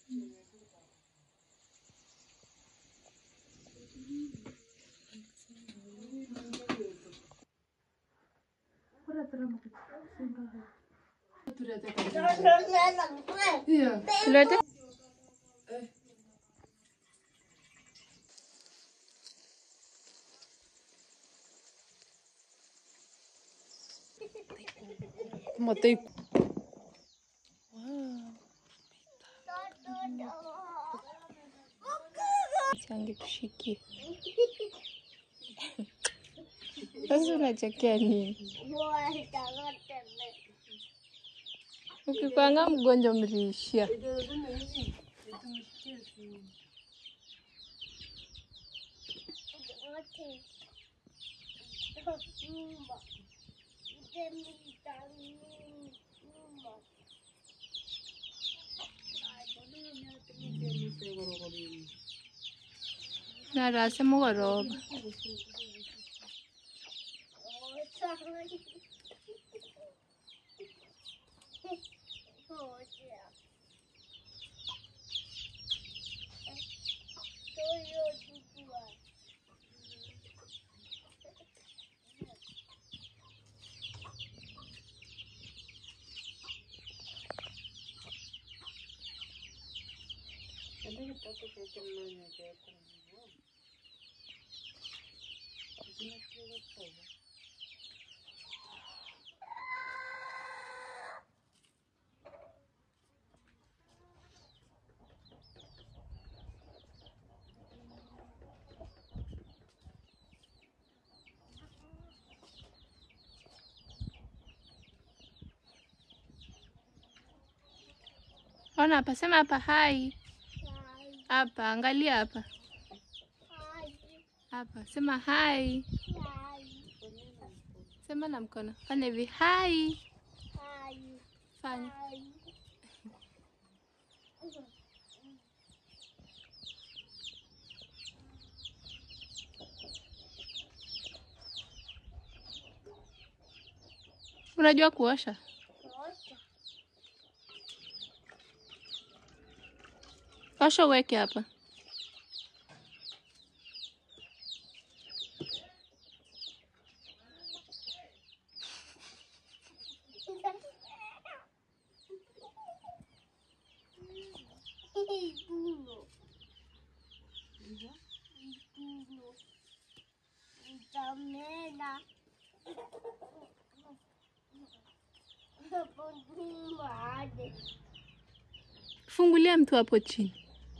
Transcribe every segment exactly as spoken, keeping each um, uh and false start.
Tulete? Matei. Changi tushikie. Sasa unachekea nini? Ukipanga mgonjwa mrishia. Narase mugoroba. Ona hapa, sema hapa hai. Hapa, angalia hapa. Hapa, sema hai. Sema na mkono. Fanya hivi, hai. Fanya. Unajua kuosha? Osha uweke hapa. Fungulia mtu hapo chini.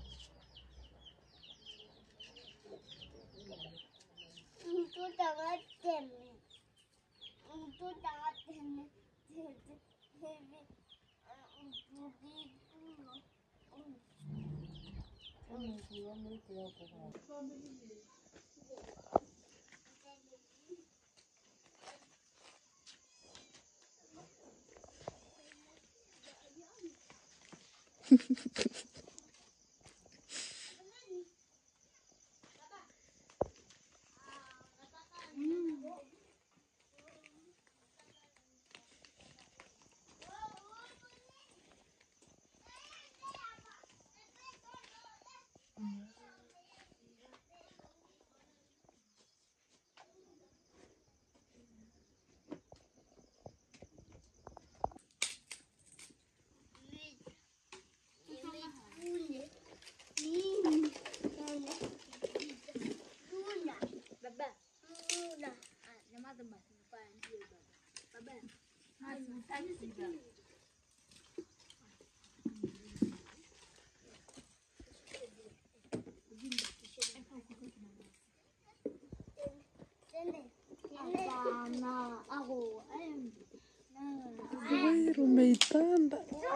Umeitanda.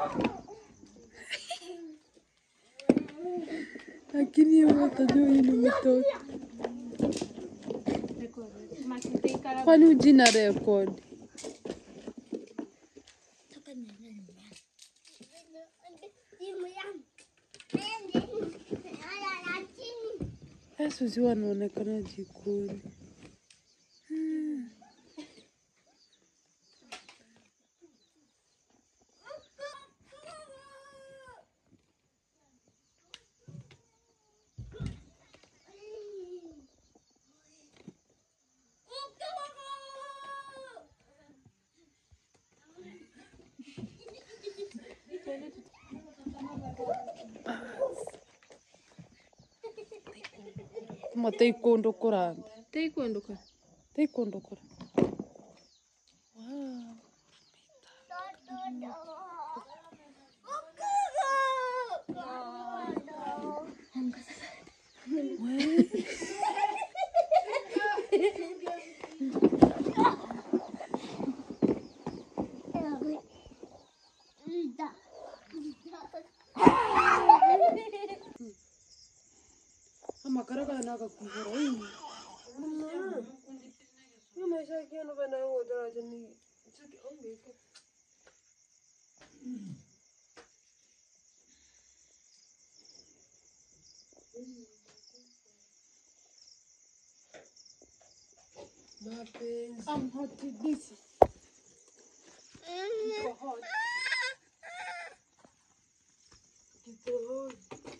Lakini umetajua hii ni mtoto. Kwani ujina record? Yesu ziwa anaonekana jikoni. ma taekwondo koranda. Taekwondo ka. Taekwondo kora. Wow. Ama karaka na ka kufura hii. Yo maisha kiano bana ngo daraja ni chuki ongeke. Mapenzi. I'm hot to this. It's hot. It's hot.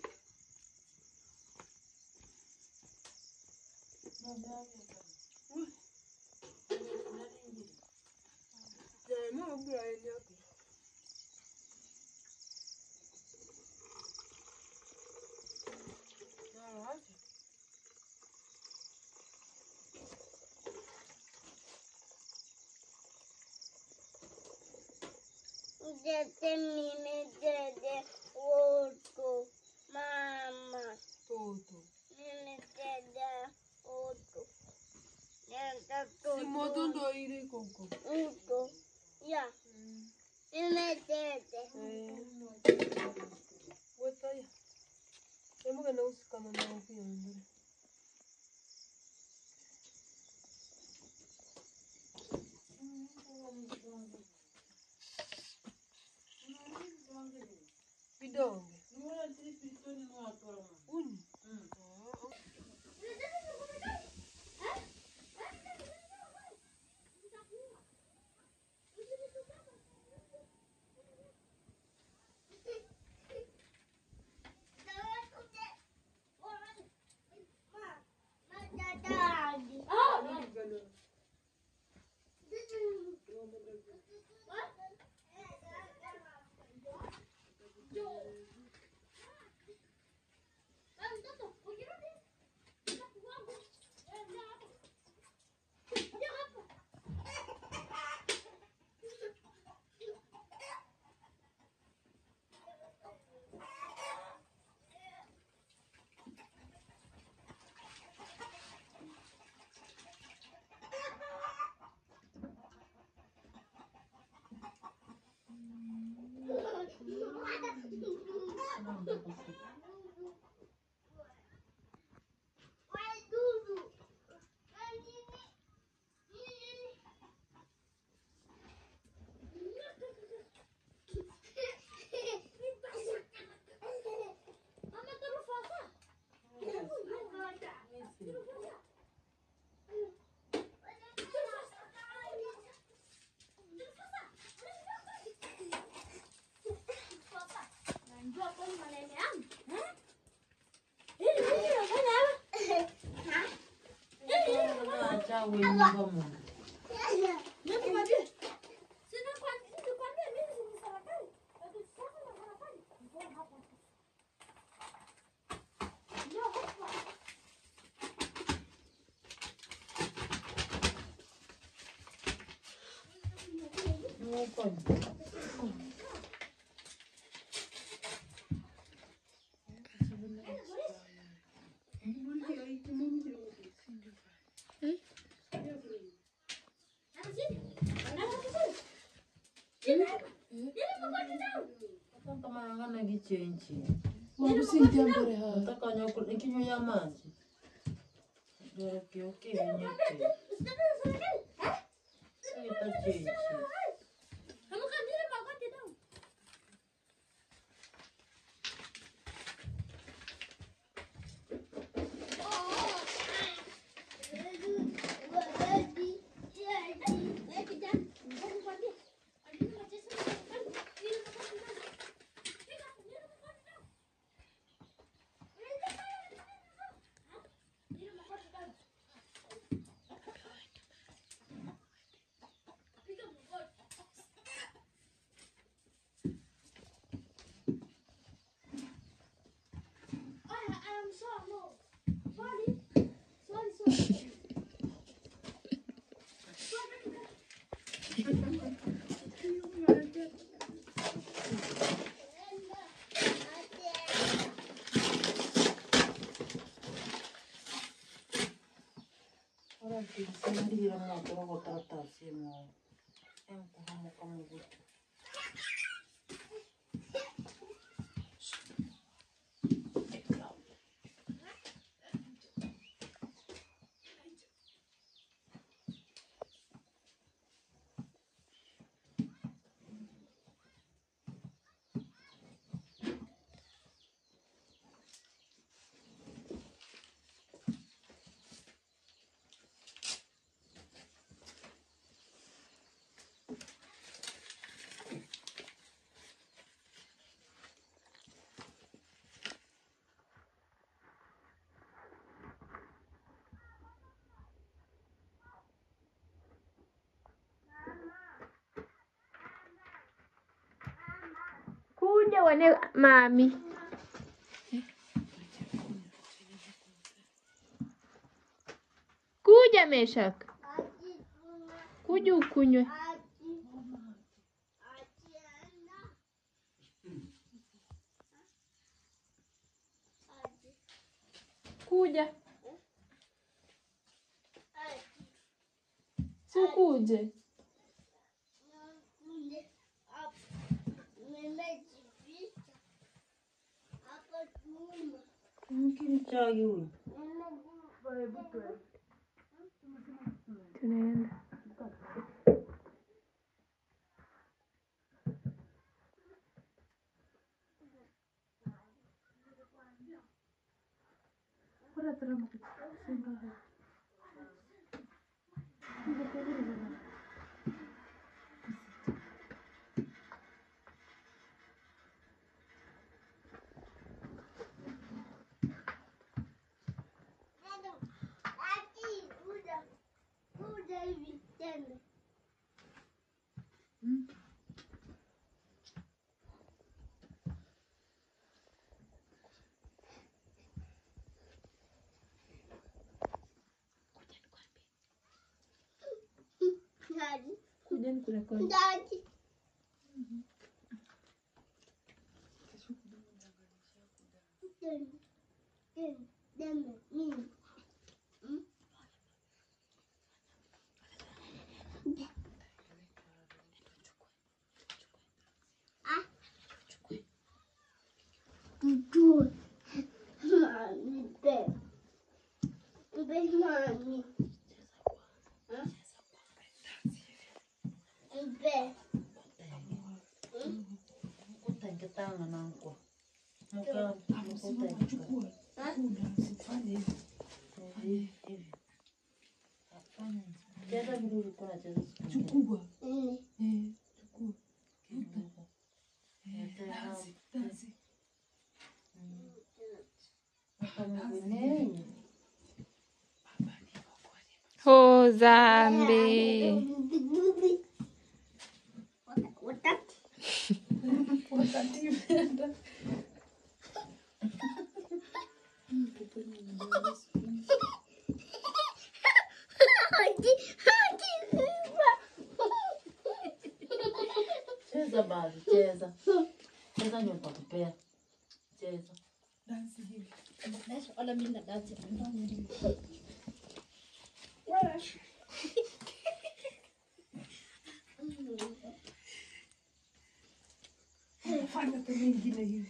Dede mimi dede oto mama Toto. mimi dede oto dede toto Simoto ndo ile koko. oto ya mimi dede Wata ya. Emu kana usikana na upi yandere. Vidonge. Uni. Wabusinti ambere ha. Nataka nyoko nikinywa ya maji. Ndio kioke nyeke. Sita chenchi. Pick up the Sinadira moto ko tratasi mo. Em ko mo kamu buto. Kuja wane mami. Kuja Meshak. Kuja ukunywe. Kuja. Sikuje. Mkini chai huyu. Tunaenda. Kuja nikurekodi. Good. Mommy, babe. Babe, mommy. Huh? Babe. Kutenge tanga nangu. Muka mkutenge. Hivi hivi. Hapana. Cheza vizuri kwa cheza. Chukua. Mm. Eh, chukua. Dansi, dansi. Ho zambe. What that? Cheza basi, cheza. Cheza nyumba kupea. Cheza. Dansi hivi. Wala mimi na dance. Wala. Fanya tena ingine hivi.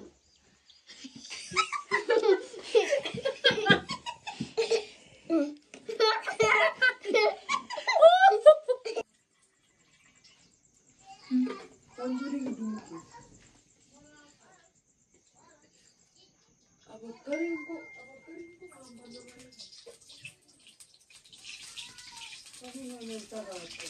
Tanjuri kidogo. Abo karibu, abo karibu kamba na wewe. Kama unataka hapo.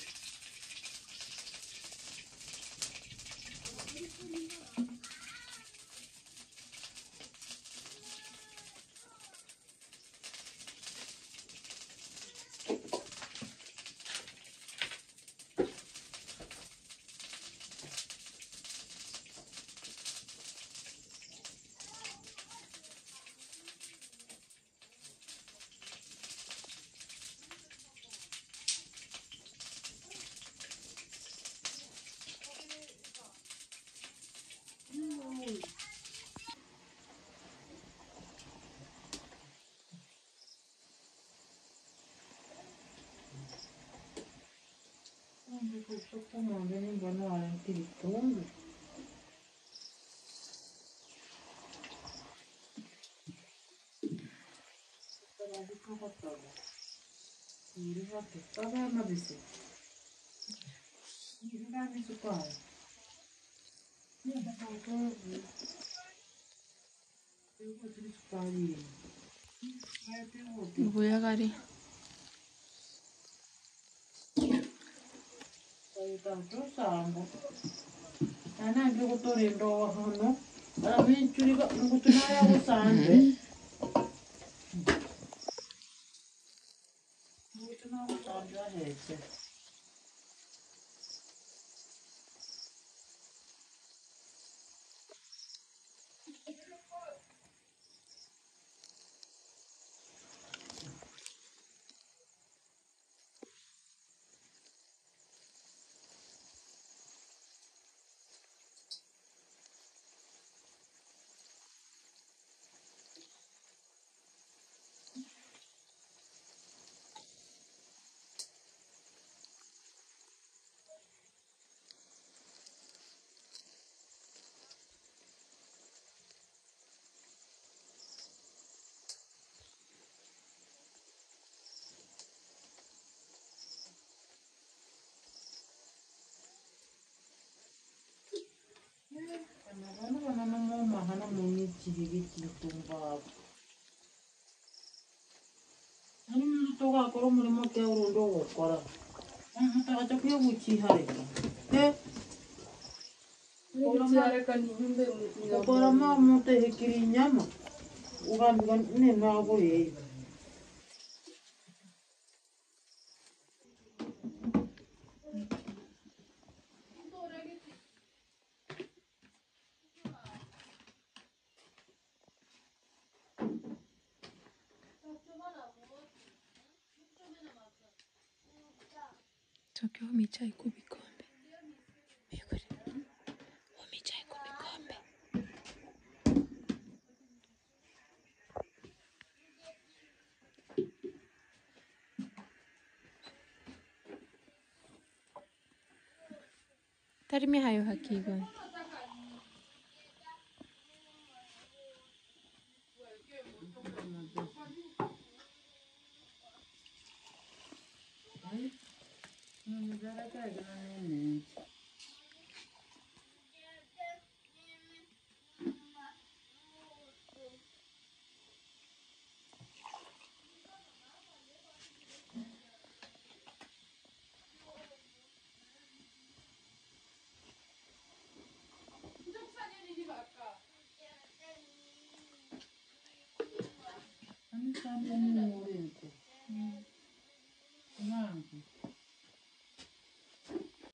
kilitungu. Kama mabisi. Ndani sukari. Ni ndio sukari. Buya kari. Tanto sambo. Ana ndio kutorindo hano. Ara minchuri ka ngutunaya usande. Ngutunaya usande ahetse. Ana wana no mahana moni chihigi chitumba. Ani mtoka koro mulimo ke urundo gukora. Mutaka chakuye guchihareka. Eh? Guchihareka ni nyumba y'umukinya. Ukora ma mute hekiri nyama. Ugambiga ne nago ye. Tokyo michai kubikombe. Biguri. Michai kubikombe. Tarimi hayo hakigon. Ani